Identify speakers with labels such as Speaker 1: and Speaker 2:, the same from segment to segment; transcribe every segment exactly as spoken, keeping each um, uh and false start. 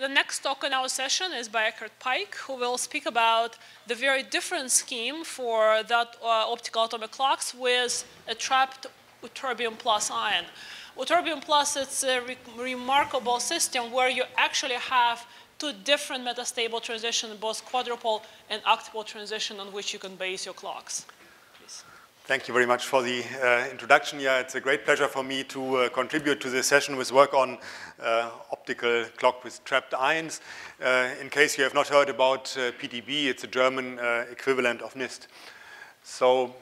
Speaker 1: the next talk in our session is by Eckhard Pike, who will speak about the very different scheme for that uh, optical atomic clocks with a trapped ytterbium plus ion. Ytterbium plus, it's a re remarkable system where you actually have two different metastable transitions, both quadrupole and octupole transition, on which you can base your clocks. Please.
Speaker 2: Thank you very much for the uh, introduction. Yeah, it's a great pleasure for me to uh, contribute to this session with work on uh, optical clock with trapped ions. Uh, in case you have not heard about uh, P D B, it's a German uh, equivalent of NIST. So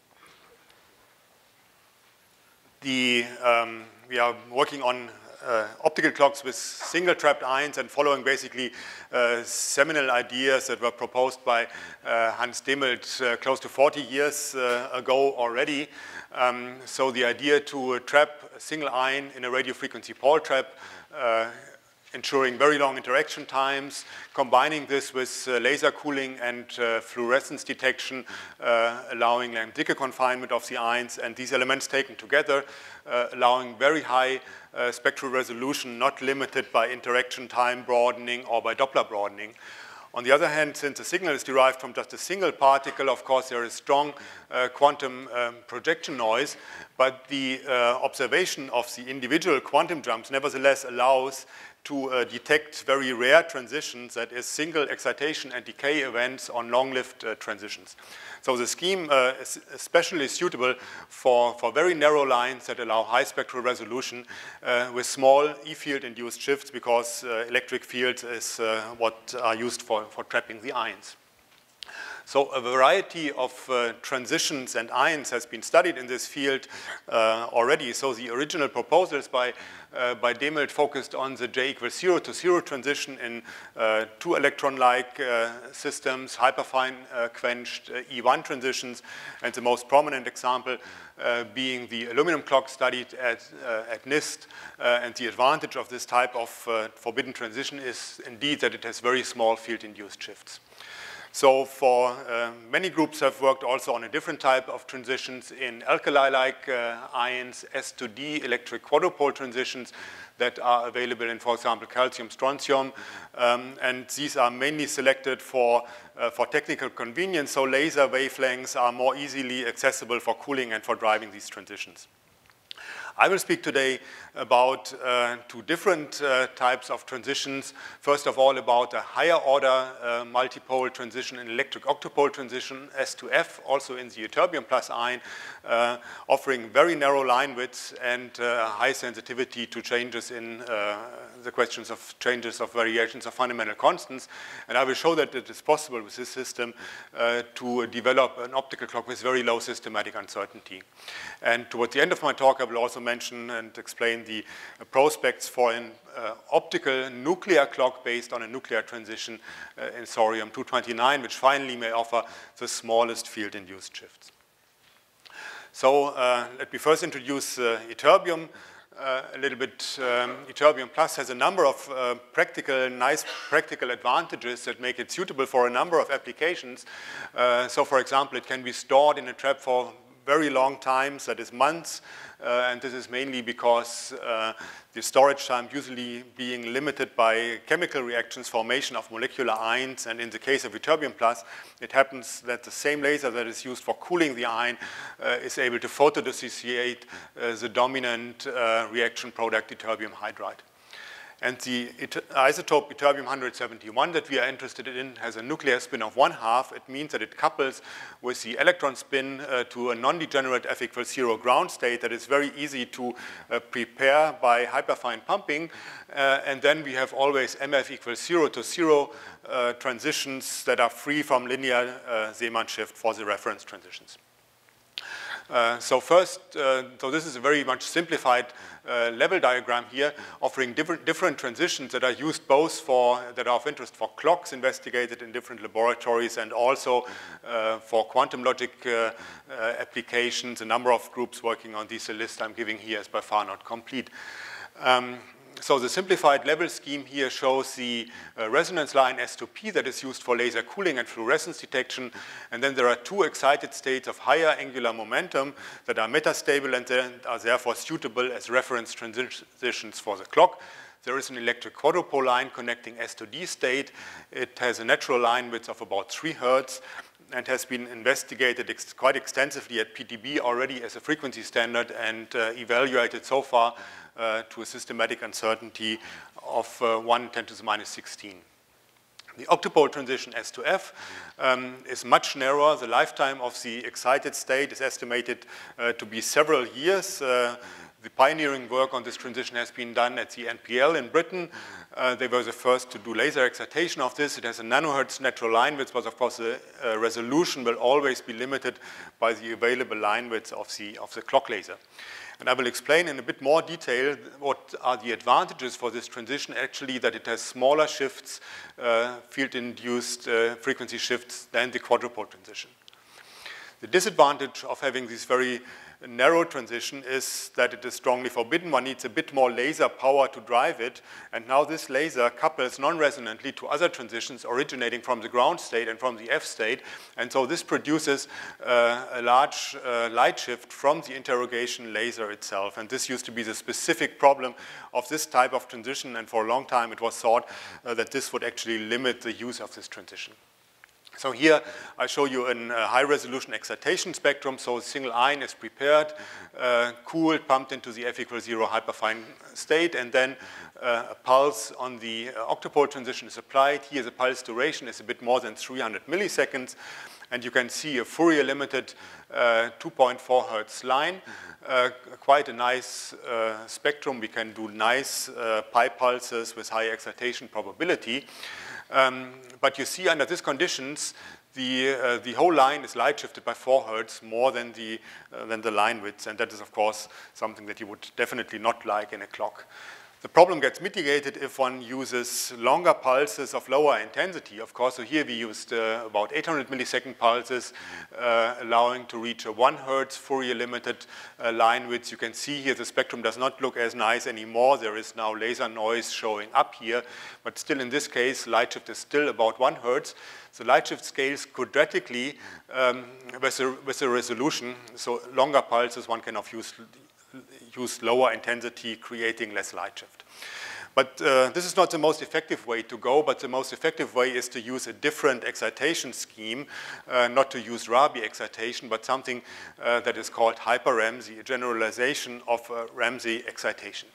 Speaker 2: the, um, we are working on Uh, optical clocks with single trapped ions and following basically uh, seminal ideas that were proposed by uh, Hans Dehmelt uh, close to forty years uh, ago already. Um, so the idea to uh, trap a single ion in a radio frequency Paul trap, uh, ensuring very long interaction times, combining this with uh, laser cooling and uh, fluorescence detection, uh, allowing Lamb-Dicke confinement of the ions, and these elements taken together, uh, allowing very high uh, spectral resolution, not limited by interaction time broadening or by Doppler broadening. On the other hand, since the signal is derived from just a single particle, of course, there is strong uh, quantum um, projection noise, but the uh, observation of the individual quantum jumps nevertheless allows to uh, detect very rare transitions, that is single excitation and decay events on long-lived uh, transitions. So the scheme uh, is especially suitable for, for very narrow lines that allow high spectral resolution uh, with small E-field induced shifts, because uh, electric fields is uh, what are used for, for trapping the ions. So a variety of uh, transitions and ions has been studied in this field uh, already. So the original proposals by, uh, by Dehmelt focused on the J equals zero to zero transition in uh, two electron-like uh, systems, hyperfine uh, quenched uh, E one transitions, and the most prominent example uh, being the aluminum clock studied at, uh, at NIST. Uh, and the advantage of this type of uh, forbidden transition is indeed that it has very small field-induced shifts. So for uh, many groups have worked also on a different type of transitions in alkali-like uh, ions, S to D electric quadrupole transitions that are available in, for example, calcium, strontium. Um, and these are mainly selected for, uh, for technical convenience, so laser wavelengths are more easily accessible for cooling and for driving these transitions. I will speak today about uh, two different uh, types of transitions. First of all, about a higher order uh, multipole transition, an electric octupole transition, S to F, also in the ytterbium plus ion, uh, offering very narrow line widths and uh, high sensitivity to changes in uh, the questions of changes of variations of fundamental constants. And I will show that it is possible with this system uh, to develop an optical clock with very low systematic uncertainty. And towards the end of my talk, I will also mention and explain the uh, prospects for an uh, optical nuclear clock based on a nuclear transition uh, in thorium two twenty-nine, which finally may offer the smallest field-induced shifts. So uh, let me first introduce uh, ytterbium. Uh, a little bit. Um, ytterbium plus has a number of uh, practical, nice practical advantages that make it suitable for a number of applications. Uh, so for example, it can be stored in a trap for very long times, that is months, uh, and this is mainly because uh, the storage time usually being limited by chemical reactions, formation of molecular ions, and in the case of ytterbium plus, it happens that the same laser that is used for cooling the ion uh, is able to photodissociate uh, the dominant uh, reaction product, ytterbium hydride. And the isotope ytterbium one seventy-one that we are interested in has a nuclear spin of one half. It means that it couples with the electron spin uh, to a non-degenerate F equals zero ground state that is very easy to uh, prepare by hyperfine pumping. Uh, and then we have always M F equals zero to zero uh, transitions that are free from linear uh, Zeeman shift for the reference transitions. Uh, so first, uh, so this is a very much simplified uh, level diagram here, offering different, different transitions that are used both for, that are of interest for clocks investigated in different laboratories and also uh, for quantum logic uh, uh, applications. A number of groups working on these. The list I'm giving here is by far not complete. Um, so the simplified level scheme here shows the uh, resonance line S two P that is used for laser cooling and fluorescence detection. And then there are two excited states of higher angular momentum that are metastable and are therefore suitable as reference transitions for the clock. There is an electric quadrupole line connecting S to D state. It has a natural line width of about three hertz and has been investigated ex quite extensively at P T B already as a frequency standard and uh, evaluated so far uh, to a systematic uncertainty of uh, one ten to the minus sixteen. The octopole transition S to F um, is much narrower. The lifetime of the excited state is estimated uh, to be several years. Uh, The pioneering work on this transition has been done at the N P L in Britain. Uh, they were the first to do laser excitation of this. It has a nanohertz natural line width, but of course the uh, resolution will always be limited by the available line width of the, of the clock laser. And I will explain in a bit more detail what are the advantages for this transition, actually that it has smaller shifts, uh, field-induced uh, frequency shifts than the quadrupole transition. The disadvantage of having this very narrow transition is that it is strongly forbidden. One needs a bit more laser power to drive it. And now this laser couples non-resonantly to other transitions originating from the ground state and from the F state. And so this produces uh, a large uh, light shift from the interrogation laser itself. And this used to be the specific problem of this type of transition. And for a long time it was thought uh, that this would actually limit the use of this transition. So here I show you a uh, high-resolution excitation spectrum. So a single ion is prepared, uh, cooled, pumped into the F equals zero hyperfine state, and then uh, a pulse on the uh, octopole transition is applied. Here the pulse duration is a bit more than three hundred milliseconds, and you can see a Fourier-limited uh, two point four hertz line. Uh, quite a nice uh, spectrum. We can do nice uh, pi pulses with high excitation probability. Um, but you see under these conditions, the, uh, the whole line is light shifted by four hertz more than the, uh, than the line width, and that is of course something that you would definitely not like in a clock. The problem gets mitigated if one uses longer pulses of lower intensity, of course. So here we used uh, about eight hundred millisecond pulses, uh, allowing to reach a one hertz Fourier limited uh, line width. You can see here the spectrum does not look as nice anymore. There is now laser noise showing up here, but still in this case, light shift is still about one hertz. The light shift scales quadratically um, with, a, with a resolution. So longer pulses, one can of use use lower intensity, creating less light shift. But uh, this is not the most effective way to go, but the most effective way is to use a different excitation scheme, uh, not to use Rabi excitation, but something uh, that is called hyper-Ramsey, a generalization of uh, Ramsey excitation.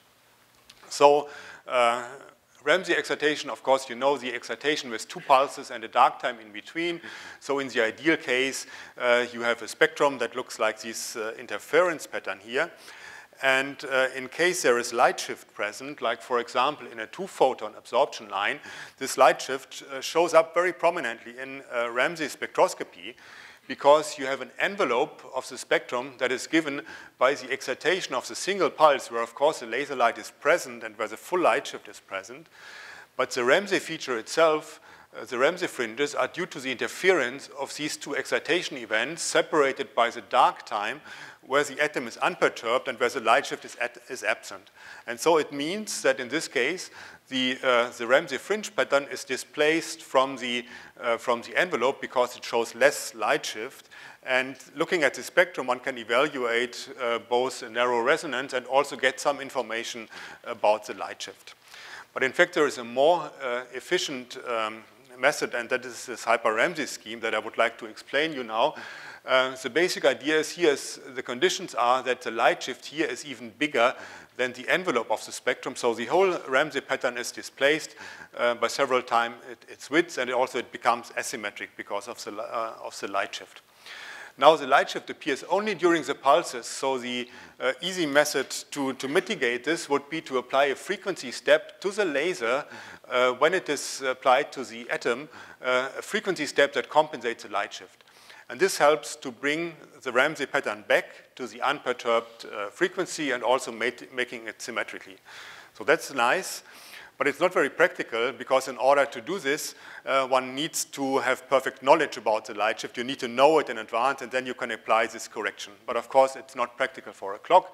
Speaker 2: So uh, Ramsey excitation, of course, you know the excitation with two pulses and a dark time in between. So in the ideal case, uh, you have a spectrum that looks like this uh, interference pattern here. And uh, in case there is light shift present, like for example in a two-photon absorption line, this light shift uh, shows up very prominently in uh, Ramsey spectroscopy, because you have an envelope of the spectrum that is given by the excitation of the single pulse, where of course the laser light is present and where the full light shift is present. But the Ramsey feature itself, uh, the Ramsey fringes, are due to the interference of these two excitation events separated by the dark time, where the atom is unperturbed and where the light shift is, at, is absent. And so it means that in this case, the, uh, the Ramsey fringe pattern is displaced from the, uh, from the envelope because it shows less light shift. And looking at the spectrum, one can evaluate uh, both a narrow resonance and also get some information about the light shift. But in fact, there is a more uh, efficient um, method, and that is this hyper-Ramsey scheme that I would like to explain you now. Uh, the basic idea is here is the conditions are that the light shift here is even bigger than the envelope of the spectrum. So the whole Ramsey pattern is displaced uh, by several times it, its width, and it also it becomes asymmetric because of the, uh, of the light shift. Now the light shift appears only during the pulses, so the uh, easy method to, to mitigate this would be to apply a frequency step to the laser uh, when it is applied to the atom, uh, a frequency step that compensates the light shift. And this helps to bring the Ramsey pattern back to the unperturbed uh, frequency and also make, making it symmetrically. So that's nice, but it's not very practical, because in order to do this, uh, one needs to have perfect knowledge about the light shift. You need to know it in advance, and then you can apply this correction. But of course, it's not practical for a clock.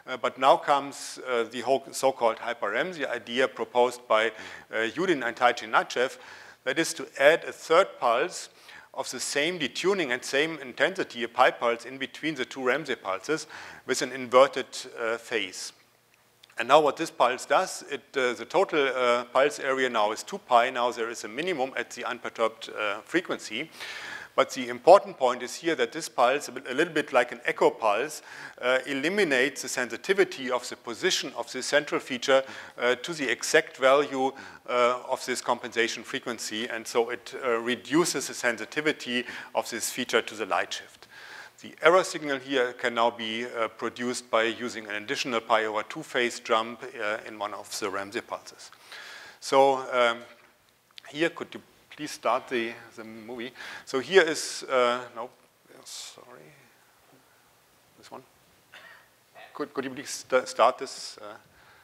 Speaker 2: Uh, but now comes uh, the so-called hyper-Ramsey idea proposed by uh, Yudin and Taichi Nachev, that is to add a third pulse of the same detuning and same intensity, a pi pulse in between the two Ramsey pulses with an inverted uh, phase. And now what this pulse does, it, uh, the total uh, pulse area now is two pi. Now there is a minimum at the unperturbed uh, frequency. But the important point is here that this pulse, a, bit, a little bit like an echo pulse, uh, eliminates the sensitivity of the position of the central feature uh, to the exact value uh, of this compensation frequency. And so it uh, reduces the sensitivity of this feature to the light shift. The error signal here can now be uh, produced by using an additional pi over two phase jump uh, in one of the Ramsey pulses. So um, here, could you please start the, the movie? So here is, uh, no, sorry, this one. Could, could you please st start this? Uh,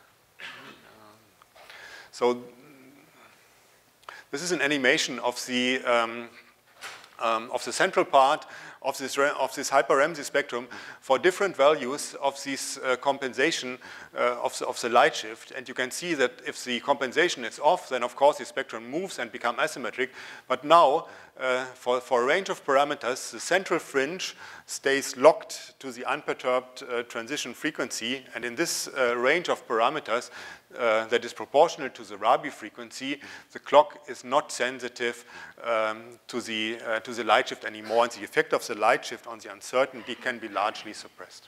Speaker 2: so this is an animation of the, um, um, of the central part of this, of this hyper-Ramsey spectrum for different values of this uh, compensation uh, of, the, of the light shift. And you can see that if the compensation is off, then of course the spectrum moves and becomes asymmetric. But now, uh, for, for a range of parameters, the central fringe stays locked to the unperturbed uh, transition frequency. And in this uh, range of parameters uh, that is proportional to the Rabi frequency, the clock is not sensitive um, to, the, uh, to the light shift anymore. And the effect of the light shift on the uncertainty can be largely suppressed.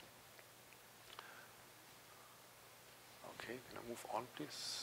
Speaker 2: Okay, can I move on, please?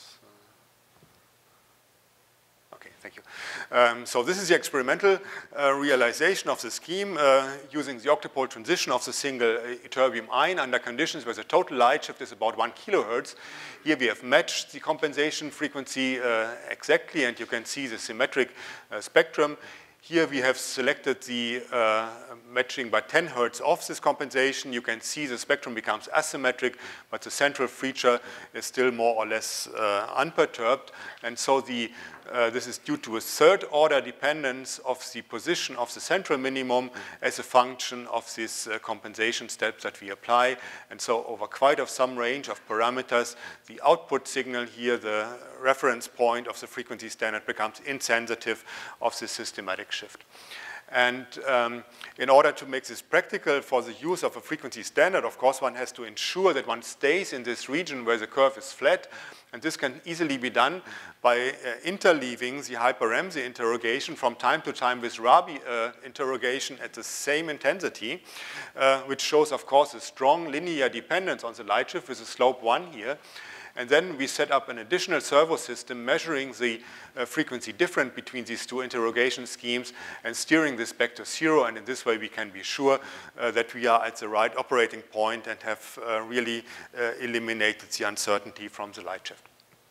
Speaker 2: Okay, thank you. Um, so this is the experimental uh, realization of the scheme uh, using the octopole transition of the single ytterbium ion under conditions where the total light shift is about one kilohertz. Here we have matched the compensation frequency uh, exactly, and you can see the symmetric uh, spectrum. Here we have selected the uh, matching by ten hertz of this compensation. You can see the spectrum becomes asymmetric, but the central feature is still more or less uh, unperturbed. And so the, uh, this is due to a third order dependence of the position of the central minimum as a function of this uh, compensation steps that we apply. And so over quite of some range of parameters, the output signal here, the reference point of the frequency standard, becomes insensitive of this systematic shift. And um, in order to make this practical for the use of a frequency standard, of course, one has to ensure that one stays in this region where the curve is flat. And this can easily be done by uh, interleaving the hyper-Ramsey interrogation from time to time with Rabi uh, interrogation at the same intensity, uh, which shows, of course, a strong linear dependence on the light shift with a slope one here. And then we set up an additional servo system measuring the uh, frequency difference between these two interrogation schemes and steering this back to zero. And in this way, we can be sure uh, that we are at the right operating point and have uh, really uh, eliminated the uncertainty from the light shift.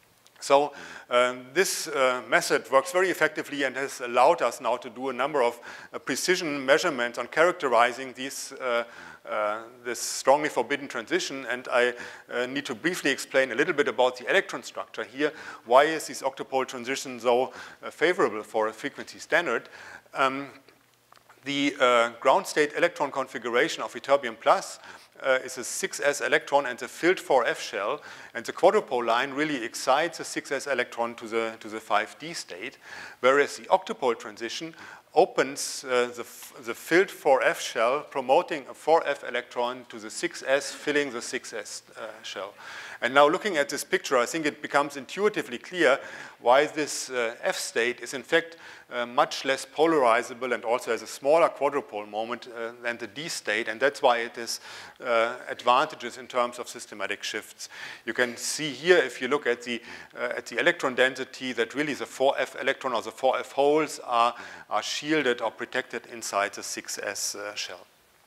Speaker 2: So um, this uh, method works very effectively and has allowed us now to do a number of uh, precision measurements on characterizing these uh, Uh, this strongly forbidden transition, and I uh, need to briefly explain a little bit about the electron structure here. Why is this octopole transition so uh, favorable for a frequency standard? Um, the uh, ground state electron configuration of ytterbium plus uh, is a six s electron and the filled four f shell, and the quadrupole line really excites a six s electron to the, to the five d state, whereas the octopole transition opens uh, the, the filled four f shell, promoting a four f electron to the six s, filling the six s uh, shell. And now looking at this picture, I think it becomes intuitively clear why this uh, F state is in fact uh, much less polarizable and also has a smaller quadrupole moment uh, than the D state, and that's why it is uh, advantageous in terms of systematic shifts. You can see here, if you look at the, uh, at the electron density, that really the four f electron or the four f holes are, are shielded or protected inside the six s uh, shell.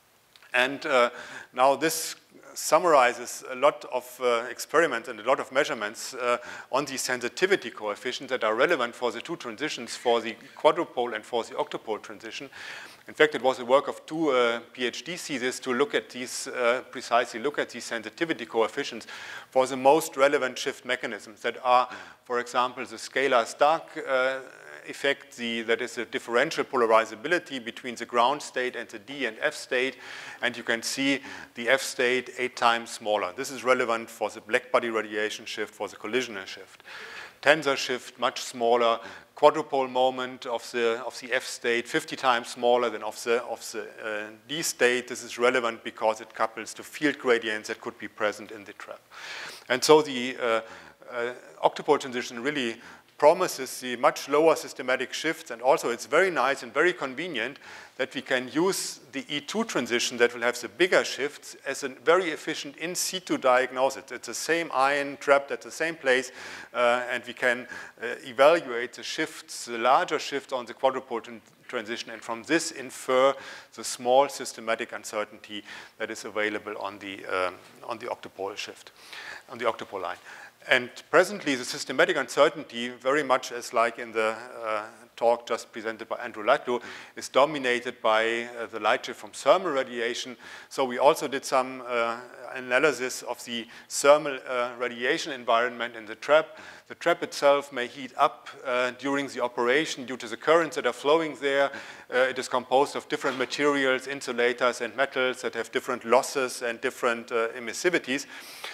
Speaker 2: And uh, now this summarizes a lot of uh, experiments and a lot of measurements uh, on the sensitivity coefficients that are relevant for the two transitions, for the quadrupole and for the octopole transition. In fact, it was the work of two uh, PhD theses to look at these, uh, precisely look at these sensitivity coefficients for the most relevant shift mechanisms that are, for example, the scalar Stark uh, effect, the, that is a differential polarizability between the ground state and the D and F state, and you can see the F state eight times smaller. This is relevant for the blackbody radiation shift, for the collisional shift. Tensor shift, much smaller. Quadrupole moment of the, of the F state, fifty times smaller than of the, of the uh, D state. This is relevant because it couples to field gradients that could be present in the trap. And so the uh, uh, octopole transition really promises the much lower systematic shifts, and also it's very nice and very convenient that we can use the E two transition that will have the bigger shifts as a very efficient in situ diagnosis. It's the same ion trapped at the same place, uh, and we can uh, evaluate the shifts, the larger shifts on the quadrupole tran transition, and from this infer the small systematic uncertainty that is available on the, um, on the octopole shift, on the octopole line. And presently, the systematic uncertainty, very much as like in the uh, talk just presented by Andrew Lightlow, is dominated by uh, the light shift from thermal radiation. So we also did some uh, analysis of the thermal uh, radiation environment in the trap. The trap itself may heat up uh, during the operation due to the currents that are flowing there. Uh, it is composed of different materials, insulators and metals that have different losses and different uh, emissivities.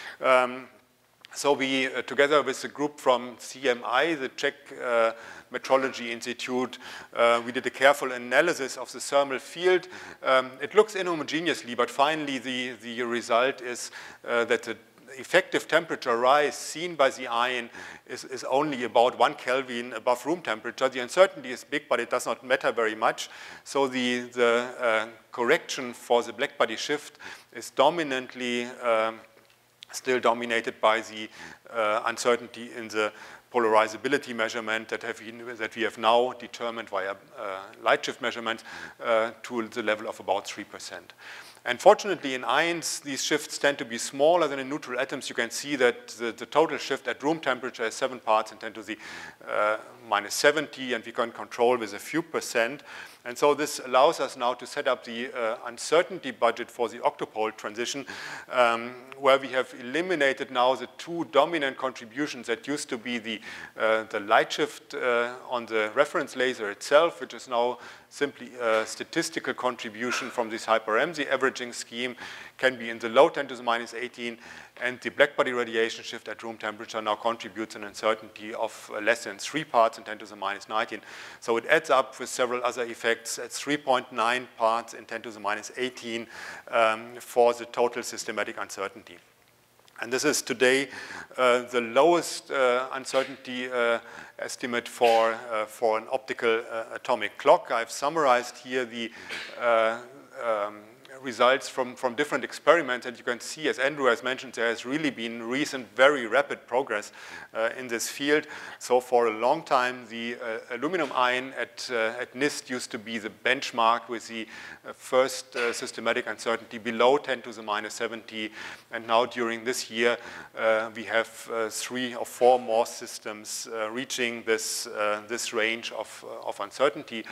Speaker 2: Um, So we, uh, together with a group from C M I, the Czech uh, Metrology Institute, uh, we did a careful analysis of the thermal field. Um, it looks inhomogeneously, but finally the, the result is uh, that the effective temperature rise seen by the ion is, is only about one Kelvin above room temperature. The uncertainty is big, but it does not matter very much. So the, the uh, correction for the blackbody shift is dominantly um, still dominated by the uh, uncertainty in the polarizability measurement that, have been, that we have now determined via uh, light shift measurement uh, to the level of about three percent. And fortunately, in ions, these shifts tend to be smaller than in neutral atoms. You can see that the, the total shift at room temperature is seven parts in ten to the uh, minus seventy, and we can control with a few percent. And so this allows us now to set up the uh, uncertainty budget for the octopole transition, um, where we have eliminated now the two dominant contributions that used to be the, uh, the light shift uh, on the reference laser itself, which is now simply a statistical contribution from this hyper-Ramsey averaging scheme, can be in the low ten to the minus eighteen, and the blackbody radiation shift at room temperature now contributes an uncertainty of less than three parts in ten to the minus nineteen. So it adds up with several other effects at three point nine parts in ten to the minus eighteen um, for the total systematic uncertainty. And this is today uh, the lowest uh, uncertainty uh, estimate for, uh, for an optical uh, atomic clock. I've summarized here the uh, um, results from, from different experiments, and you can see, as Andrew has mentioned, there has really been recent very rapid progress uh, in this field. So for a long time, the uh, aluminum ion at, uh, at NIST used to be the benchmark with the uh, first uh, systematic uncertainty below ten to the minus seventy, and now during this year, uh, we have uh, three or four more systems uh, reaching this, uh, this range of, uh, of uncertainty.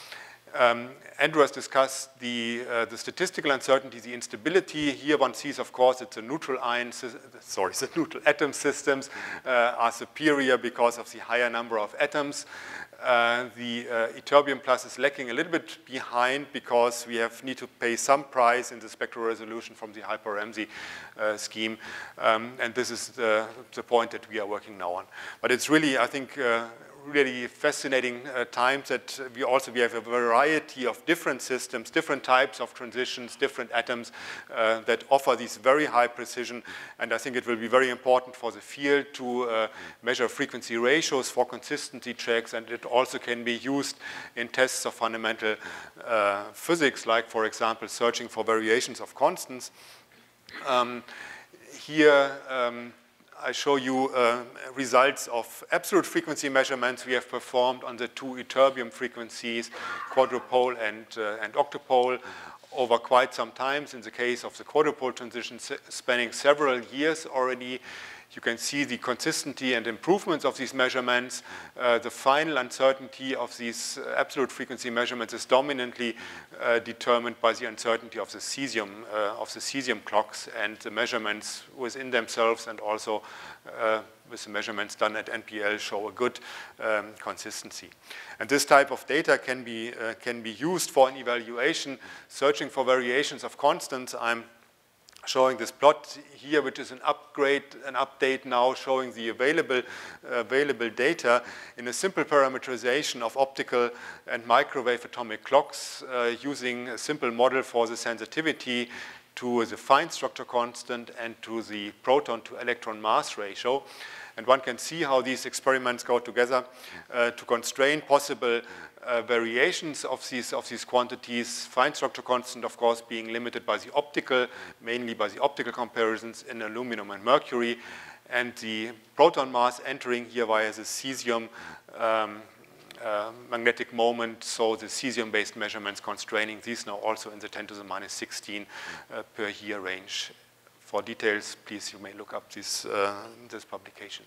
Speaker 2: Um, Andrew has discussed the, uh, the statistical uncertainty, the instability. Here one sees, of course, that the neutral ion, sorry, the neutral atom systems uh, are superior because of the higher number of atoms. Uh, the uh, ytterbium plus is lacking a little bit behind because we have need to pay some price in the spectral resolution from the hyper-Ramsey uh, scheme. Um, and this is the, the point that we are working now on. But it's really, I think, uh, really fascinating uh, times that we also we have a variety of different systems, different types of transitions, different atoms uh, that offer these very high precision. And I think it will be very important for the field to uh, measure frequency ratios for consistency checks, and it also can be used in tests of fundamental uh, physics, like, for example, searching for variations of constants. Um, here, um, I show you uh, results of absolute frequency measurements we have performed on the two ytterbium frequencies, quadrupole and, uh, and octopole, over quite some times. In the case of the quadrupole transition, spanning several years already. You can see the consistency and improvements of these measurements. Uh, the final uncertainty of these uh, absolute frequency measurements is dominantly uh, determined by the uncertainty of the cesium, uh, of the cesium clocks, and the measurements within themselves and also uh, with the measurements done at N P L show a good um, consistency. And this type of data can be, uh, can be used for an evaluation, searching for variations of constants. I'm showing this plot here, which is an upgrade, an update now showing the available, uh, available data in a simple parameterization of optical and microwave atomic clocks uh, using a simple model for the sensitivity to the fine structure constant and to the proton to electron mass ratio. And one can see how these experiments go together uh, to constrain possible uh, variations of these, of these quantities. Fine structure constant, of course, being limited by the optical, mainly by the optical comparisons in aluminum and mercury, and the proton mass entering here via the cesium um, uh, magnetic moment, so the cesium-based measurements constraining these now also in the ten to the minus sixteen uh, per year range. For details, please, you may look up this, uh, this publication.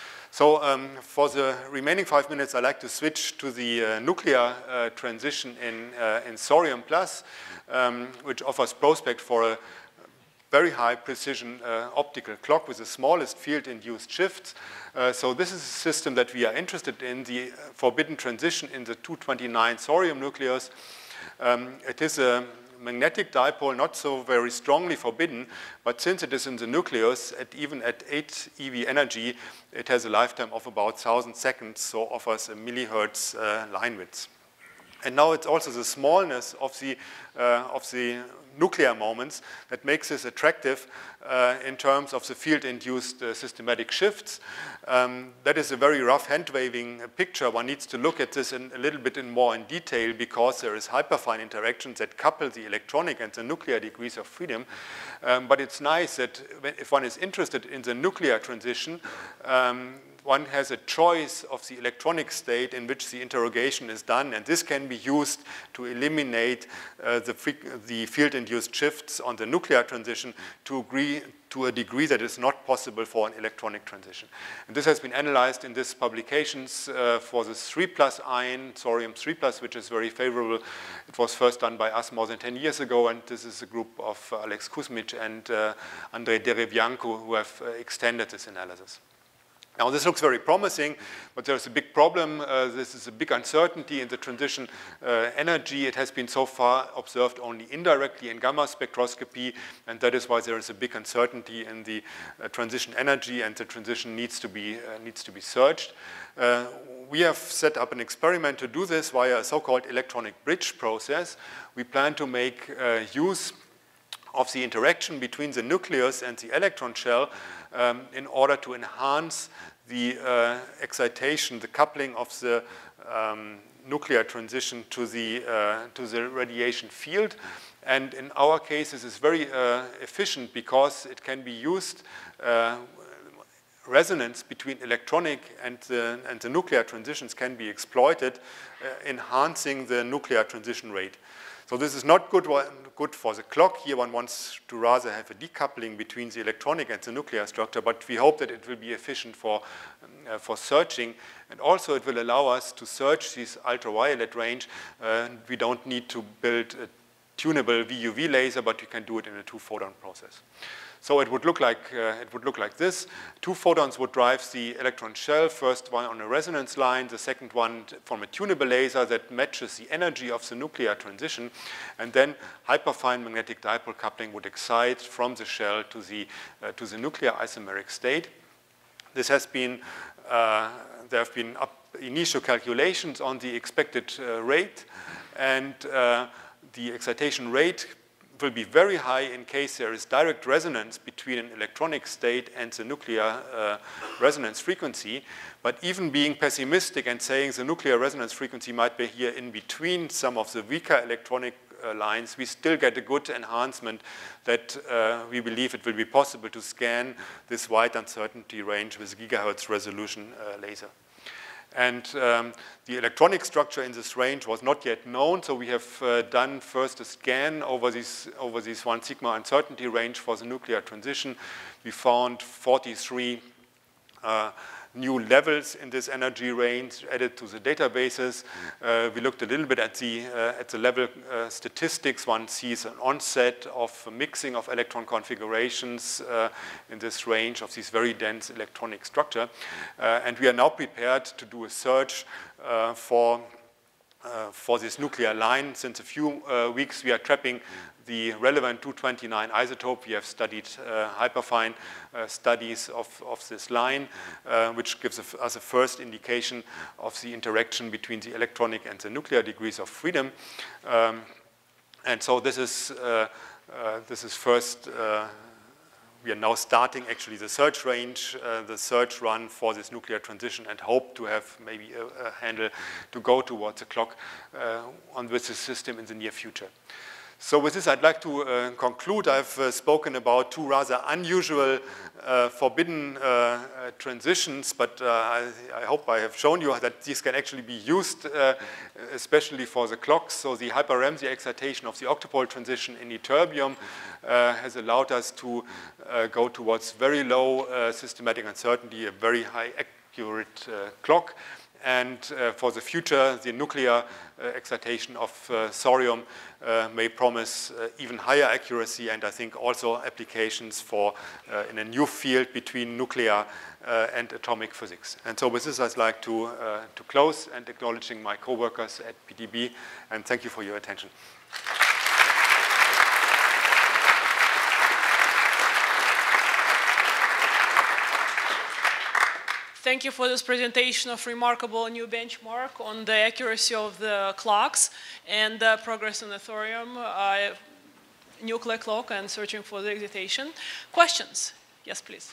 Speaker 2: So um, for the remaining five minutes, I'd like to switch to the uh, nuclear uh, transition in, uh, in thorium plus, um, which offers prospect for a very high precision uh, optical clock with the smallest field-induced shifts. Uh, so this is a system that we are interested in, the forbidden transition in the two twenty-nine thorium nucleus. Um, it is a magnetic dipole, not so very strongly forbidden, but since it is in the nucleus, at even at eight E V energy, it has a lifetime of about one thousand seconds, so offers a millihertz uh, line width. And now it's also the smallness of the, uh, of the nuclear moments that makes this attractive uh, in terms of the field-induced uh, systematic shifts. Um, that is a very rough hand-waving picture. One needs to look at this in a little bit in more in detail because there is hyperfine interactions that couple the electronic and the nuclear degrees of freedom. Um, but it's nice that if one is interested in the nuclear transition, um, one has a choice of the electronic state in which the interrogation is done, and this can be used to eliminate uh, the, the field-induced shifts on the nuclear transition to, agree, to a degree that is not possible for an electronic transition. And this has been analyzed in these publications uh, for the three plus ion, thorium three plus, which is very favorable. It was first done by us more than ten years ago, and this is a group of uh, Alex Kuzmic and uh, Andrei Derevianko who have uh, extended this analysis. Now, this looks very promising, but there's a big problem. Uh, this is a big uncertainty in the transition uh, energy. It has been so far observed only indirectly in gamma spectroscopy, and that is why there is a big uncertainty in the uh, transition energy, and the transition needs to be, uh, needs to be searched. Uh, we have set up an experiment to do this via a so-called electronic bridge process. We plan to make uh, use of the interaction between the nucleus and the electron shell um, in order to enhance the uh, excitation, the coupling of the um, nuclear transition to the, uh, to the radiation field. And in our case, this is very uh, efficient because it can be used, uh, resonance between electronic and the, and the nuclear transitions can be exploited, uh, enhancing the nuclear transition rate. So this is not good, good for the clock. Here one wants to rather have a decoupling between the electronic and the nuclear structure, but we hope that it will be efficient for, uh, for searching. And also it will allow us to search this ultraviolet range. Uh, we don't need to build a tunable V U V laser, but we can do it in a two-photon process. So it would look like uh, it would look like this. Two photons would drive the electron shell. First one on a resonance line, the second one from a tunable laser that matches the energy of the nuclear transition, and then hyperfine magnetic dipole coupling would excite from the shell to the uh, to the nuclear isomeric state. This has been uh, there have been up initial calculations on the expected uh, rate, and uh, the excitation rate will be very high in case there is direct resonance between an electronic state and the nuclear uh, resonance frequency. But even being pessimistic and saying the nuclear resonance frequency might be here in between some of the weaker electronic uh, lines, we still get a good enhancement that uh, we believe it will be possible to scan this wide uncertainty range with gigahertz resolution uh, laser. And um, the electronic structure in this range was not yet known, so we have uh, done first a scan over this, over this one sigma uncertainty range for the nuclear transition. We found forty-three uh, new levels in this energy range added to the databases. Uh, we looked a little bit at the, uh, at the level uh, statistics. One sees an onset of mixing of electron configurations uh, in this range of this very dense electronic structure. Uh, and we are now prepared to do a search uh, for, uh, for this nuclear line. Since a few uh, weeks we are trapping the relevant two twenty-nine isotope. We have studied uh, hyperfine uh, studies of, of this line, uh, which gives us a first indication of the interaction between the electronic and the nuclear degrees of freedom. Um, and so this is, uh, uh, this is first, uh, we are now starting actually the search range, uh, the search run for this nuclear transition, and hope to have maybe a, a handle to go towards a clock uh, on with the system in the near future. So with this, I'd like to uh, conclude. I've uh, spoken about two rather unusual, uh, forbidden uh, uh, transitions, but uh, I, I hope I have shown you that these can actually be used, uh, especially for the clocks. So the hyper-Ramsey excitation of the octopole transition in ytterbium uh, has allowed us to uh, go towards very low uh, systematic uncertainty, a very high accurate uh, clock. And uh, for the future, the nuclear uh, excitation of uh, thorium uh, may promise uh, even higher accuracy, and I think also applications for uh, in a new field between nuclear uh, and atomic physics. And so with this, I'd like to, uh, to close and acknowledging my co-workers at P D B, and thank you for your attention.
Speaker 1: Thank you for this presentation of remarkable new benchmark on the accuracy of the clocks and uh, progress in the thorium uh, nuclear clock and searching for the excitation. Questions? Yes, please.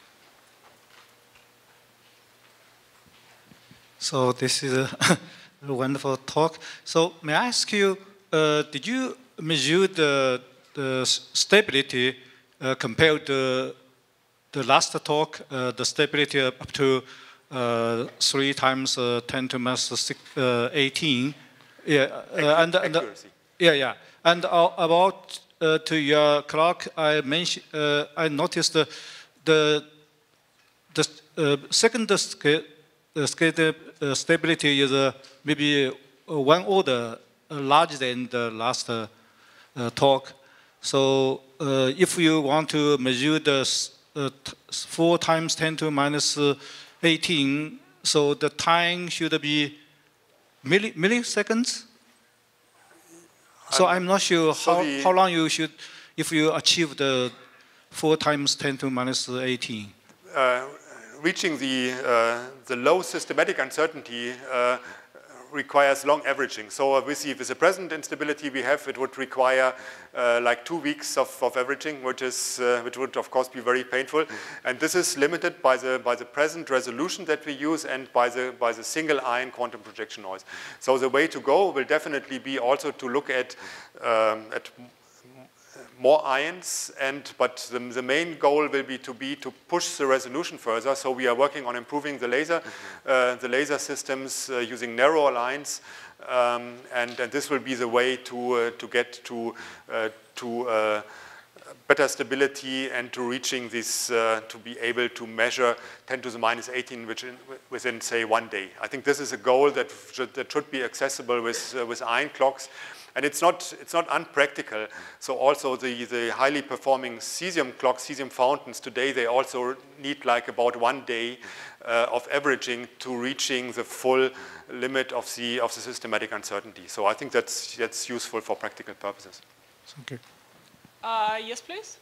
Speaker 3: So this is a, a wonderful talk. So may I ask you, uh, did you measure the, the stability uh, compared to the last talk, uh, the stability up to uh, three times uh, ten to the minus eighteen. Yeah, uh, and, and uh, yeah, yeah. And uh, about uh, to your clock, I mentioned, uh, I noticed the the, the uh, second scale, uh, scale uh, stability is uh, maybe one order larger than the last uh, uh, talk. So uh, if you want to measure the Uh, four times ten to the minus eighteen, so the time should be milli milliseconds. So I'm not sure
Speaker 2: so
Speaker 3: how,
Speaker 2: the,
Speaker 3: how long you should, if you achieve the four times ten to the minus eighteen.
Speaker 2: Uh, reaching the, uh, the low systematic uncertainty uh, requires long averaging. So uh, with, the, with the present instability we have, it would require uh, like two weeks of, of averaging, which is uh, which would of course be very painful. And this is limited by the by the present resolution that we use and by the by the single ion quantum projection noise. So the way to go will definitely be also to look at um, at more ions, and but the, the main goal will be to be to push the resolution further. So we are working on improving the laser, uh, the laser systems uh, using narrower lines, um, and, and this will be the way to uh, to get to uh, to uh, better stability and to reaching this uh, to be able to measure ten to the minus eighteen, which in, within say one day. I think this is a goal that should, that should be accessible with uh, with ion clocks. And it's not, it's not unpractical. So also the, the highly performing cesium clocks, cesium fountains today, they also need like about one day uh, of averaging to reaching the full limit of the, of the systematic uncertainty. So I think that's, that's useful for practical purposes.
Speaker 3: Thank you.
Speaker 1: Uh, yes, please.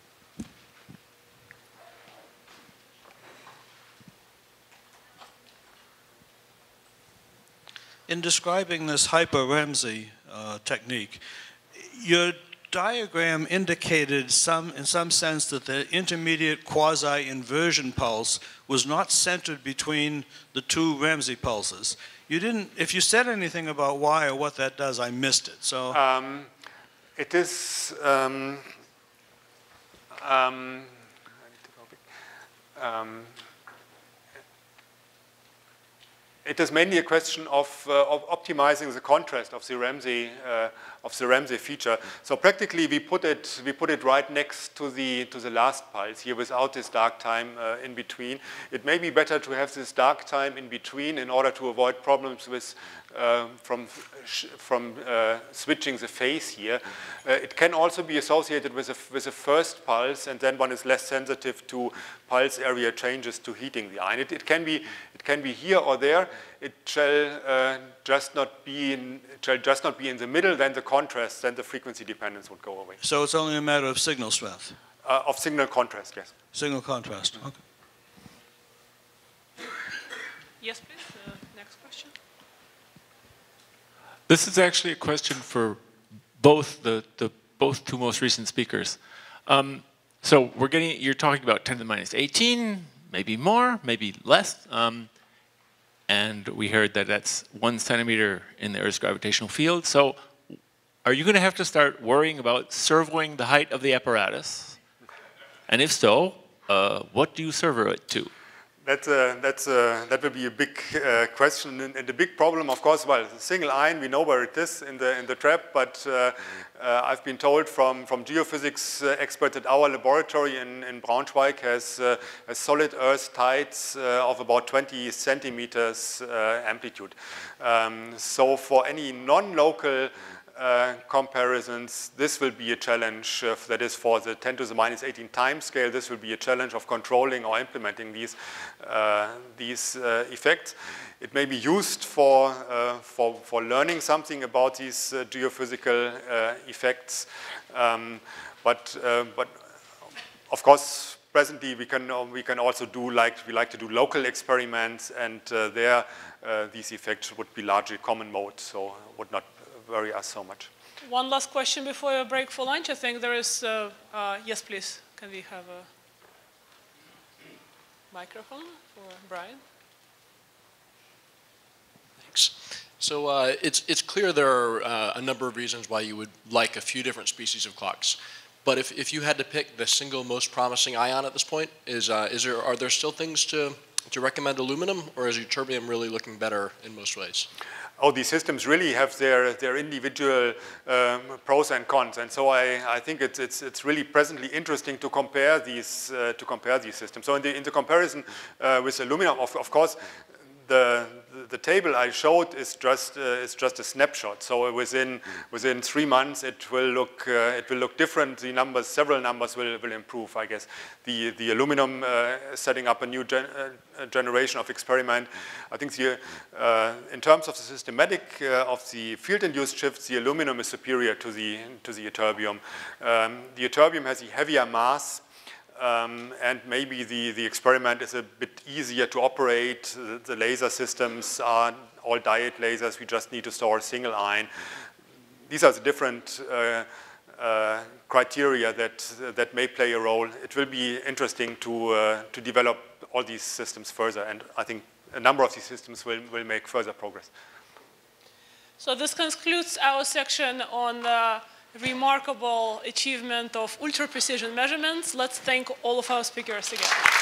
Speaker 4: In describing this hyper-Ramsey uh, technique, your diagram indicated some, in some sense that the intermediate quasi-inversion pulse was not centered between the two Ramsey pulses. You didn't, if you said anything about why or what that does, I missed it. So
Speaker 2: um, it is, um, um, um, it is mainly a question of, uh, of optimizing the contrast of the Ramsey uh, of the Ramsey feature. So practically, we put it we put it right next to the to the last pulse here, without this dark time uh, in between. It may be better to have this dark time in between in order to avoid problems with uh, from from uh, switching the phase here. Uh, it can also be associated with a with a first pulse, and then one is less sensitive to pulse area changes to heating the ion. It, it can be it can be here or there. It shall uh, just not be in it shall just not be in the middle. Then the contrast, then the frequency dependence would go away.
Speaker 4: So it's only a matter of signal strength.
Speaker 2: Uh, of signal contrast, yes.
Speaker 4: Signal contrast. Okay.
Speaker 1: Yes, please. Uh, next question.
Speaker 5: This is actually a question for both the, the both two most recent speakers. Um, so we're getting you're talking about ten to the minus eighteen, maybe more, maybe less. Um, and we heard that that's one centimeter in the Earth's gravitational field. So are you going to have to start worrying about servoing the height of the apparatus? And if so, uh, what do you servo it to?
Speaker 2: That's a, that's a, that will be a big uh, question, and, and the big problem, of course, well, the single ion, we know where it is in the in the trap, but uh, uh, I've been told from from geophysics uh, experts that our laboratory in, in Braunschweig has uh, a solid Earth tides uh, of about twenty centimeters uh, amplitude. Um, so for any non-local Uh, comparisons, this will be a challenge. Uh, that is, for the ten to the minus eighteen time scale, this will be a challenge of controlling or implementing these uh, these uh, effects. It may be used for uh, for for learning something about these uh, geophysical uh, effects, um, but uh, but of course, presently we can uh, we can also do like we like to do local experiments, and uh, there uh, these effects would be largely common mode, so would not worry us so much.
Speaker 1: One last question before we break for lunch. I think there is, uh, uh, yes, please. Can we have a microphone for Brian?
Speaker 6: Thanks. So uh, it's, it's clear there are uh, a number of reasons why you would like a few different species of clocks. But if, if you had to pick the single most promising ion at this point, is, uh, is there, are there still things to, to recommend aluminum, or is ytterbium really looking better in most ways?
Speaker 2: Oh, these systems really have their, their individual um, pros and cons, and so I, I think it's, it's, it's really presently interesting to compare these, uh, to compare these systems. So in the, in the comparison uh, with aluminum, of, of course, the, the, the table I showed is just, uh, is just a snapshot. So within, within three months, it will look, uh, it will look different. The numbers, several numbers will, will improve, I guess. The, the aluminum uh, setting up a new gen, uh, generation of experiment. I think the, uh, in terms of the systematic uh, of the field-induced shifts, the aluminum is superior to the, to the ytterbium. Um, the ytterbium has a heavier mass, Um, and maybe the, the experiment is a bit easier to operate. The, the laser systems are all diode lasers. We just need to store a single ion. These are the different uh, uh, criteria that, that may play a role. It will be interesting to, uh, to develop all these systems further, and I think a number of these systems will, will make further progress.
Speaker 1: So this concludes our section on the remarkable achievement of ultra-precision measurements. Let's thank all of our speakers again.